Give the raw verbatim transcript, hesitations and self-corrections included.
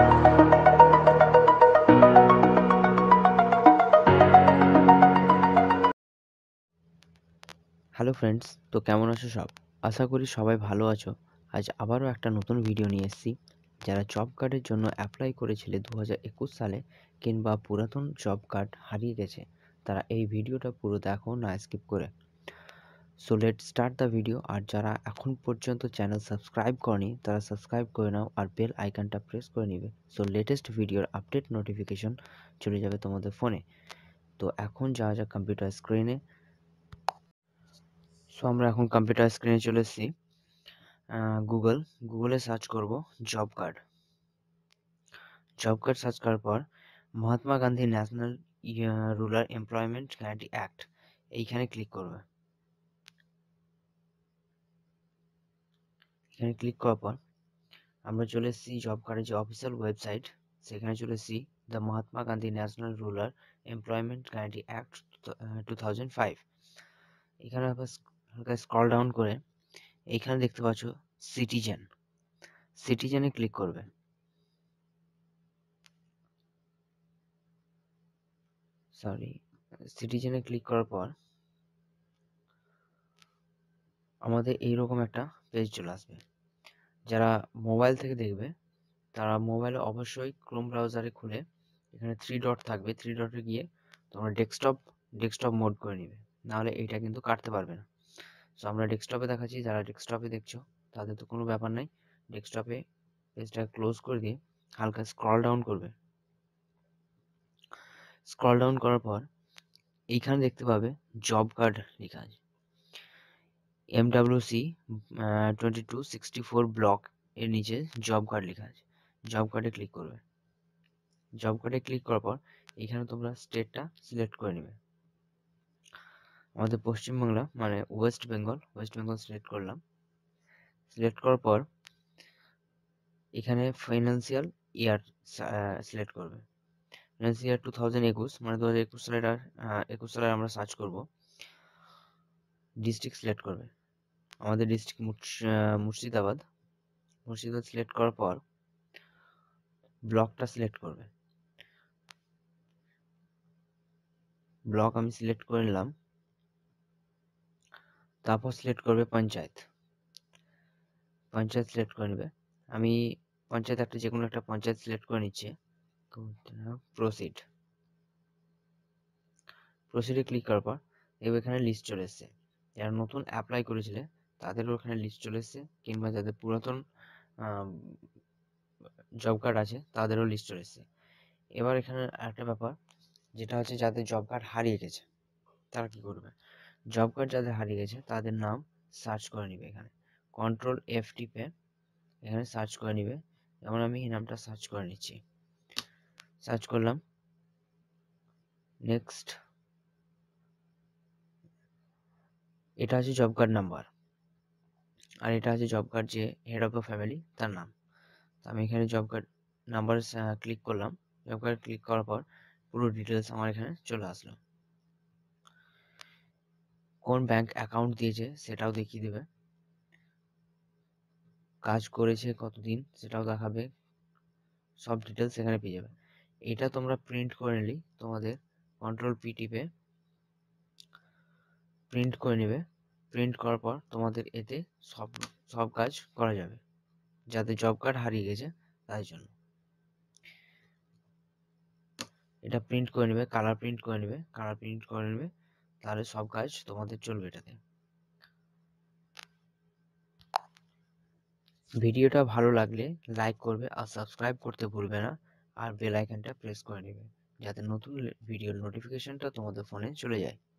Hello friends, তো কেমন আছো সব? আশা করি সবাই ভালো আছো। আজ আবারও একটা নতুন ভিডিও নিয়ে এসেছি। যারা জব কার্ডের জন্য অ্যাপ্লাই করেছিলে দু হাজার একুশ সালে কিংবা পুরাতন জব কার্ড হারিয়ে গেছে, তারা এই ভিডিওটা পুরো দেখো না স্কিপ করে। So let start the video. আর যারা এখন পর্যন্ত চ্যানেল সাবস্ক্রাইব করনি তারা সাবস্ক্রাইব করে নাও আর বেল আইকনটা প্রেস করে নিবে। সো লেটেস্ট ভিডিওর আপডেট নোটিফিকেশন চলে যাবে তোমাদের ফোনে। তো এখন যাওয়া যাক কম্পিউটার স্ক্রিনে। সো আমরা এখন কম্পিউটার স্ক্রিনে চলে এসেছি। গুগল গুগলে সার্চ করব job card. Job card search করার পর Mahatma Gandhi national rural employment guarantee act এইখানে ক্লিক করবে। এখানে ক্লিক করার পর আমরা চলে এসেছি জব কার্ডের যে অফিসিয়াল ওয়েবসাইট, সেখানে চলে এসেছি the Mahatma Gandhi national rural employment guarantee act two thousand five. এখানে আবার স্ক্রল ডাউন করে এইখানে দেখতে পাচ্ছ সিটিজেন। সিটিজেনে ক্লিক করবে। সরি সিটিজেনে ক্লিক করার পর আমাদের এইরকম একটা পেজ চলে আসবে। যারা মোবাইল থেকে দেখবে তারা মোবাইলে অবশ্যই ক্রোম ব্রাউজারে খুলে এখানে থ্রি ডট থাকবে, থ্রি ডটে গিয়ে তোমরা ডেস্কটপ ডেস্কটপ মোড করে নিবে, নাহলে এইটা কিন্তু কাটতে পারবে না। সো আমরা ডেস্কটপে দেখাচ্ছি, যারা ডেস্কটপে দেখছো তাদের তো কোনো ব্যাপার নাই। ডেস্কটপে পেজটা ক্লোজ করে দিয়ে হালকা স্ক্রল ডাউন করবে। স্ক্রল ডাউন করার পর এইখানে দেখতে পাবে জব কার্ড লেখা আছে। M W C twenty two sixty four block এর নিচে জব কার্ড লেখা আছে। জব কার্ডে ক্লিক করবে। জব কার্ডে ক্লিক করার পর এখানে তোমরা স্টেটটা সিলেক্ট করে নেবে। আমাদের পশ্চিমবাংলা মানে West Bengal, West Bengal select করলাম। সিলেক্ট করার পর এখানে ফাইন্যান্সিয়াল ইয়ার সিলেক্ট করবে। ফাইন্যান্সিয়াল ইয়ার টু থাউজেন্ড একুশ মানে দু হাজার একুশ সালের একুশ সালের আমরা সার্চ করব। ডিস্ট্রিক্ট সিলেক্ট করবে। আমাদের ডিস্ট্রিক্ট মুর্শিদাবাদ। মুর্শিদাবাদ সিলেক্ট করার পর ব্লকটা সিলেক্ট করবে। ব্লক আমি সিলেক্ট করে নিলাম। তারপর সিলেক্ট করবে পঞ্চায়েত। পঞ্চায়েত সিলেক্ট করে নেবে। আমি পঞ্চায়েত একটা যে কোনো একটা পঞ্চায়েত সিলেক্ট করে নিচ্ছি। প্রসিড প্রসিডে ক্লিক করার পর এবার এখানে লিস্ট চলে এসছে। যারা নতুন অ্যাপ্লাই করেছিলে তাদেরও এখানে লিস্ট চলে এসছে, কিংবা যাদের পুরাতন জব কার্ড আছে তাদেরও লিস্ট চলে এসছে। এবার এখানে একটা ব্যাপার যেটা হচ্ছে, যাদের জব কার্ড হারিয়ে গেছে তারা কি করবে? জব কার্ড যাদের হারিয়ে গেছে তাদের নাম সার্চ করে নিবে। এখানে কন্ট্রোল এফ টিপে এখানে সার্চ করে নিবে। যেমন আমি এই নামটা সার্চ করে নিচ্ছি। সার্চ করলাম। নেক্সট, এটা আছে জব কার্ড নাম্বার, আর এটা আছে জব কার্ড যে হেড অফ দ্য ফ্যামিলি তার নাম। তো আমি এখানে জব কার্ড নাম্বার ক্লিক করলাম। জব কার্ড ক্লিক করার পর পুরো ডিটেলস আমার এখানে চলে আসলো। কোন ব্যাংক অ্যাকাউন্ট দিয়েছে সেটাও দেখিয়ে দেবে। কাজ করেছে কতদিন সেটাও দেখাবে। সব ডিটেলস এখানে পেয়ে যাবে। এটা তোমরা প্রিন্ট করে নিলেই তোমাদের কন্ট্রোল পি টিপে প্রিন্ট করে নেবে। প্রিন্ট করার পর তোমাদের এতে সব সব কাজ করা যাবে, যাদের জব কার্ড হারিয়ে গেছে তাদের জন্য। এটা প্রিন্ট করে নেবে, কালার প্রিন্ট করে নেবে, কালার প্রিন্ট করে নেবে, তাহলে সব কাজ তোমাদের চলবে এটাতে। ভিডিওটা ভালো লাগলে লাইক করবে আর সাবস্ক্রাইব করতে ভুলবে না, আর বেল আইকনটা প্রেস করে নেবে যাতে নতুন ভিডিওর নোটিফিকেশনটা তোমাদের ফোনে চলে যায়।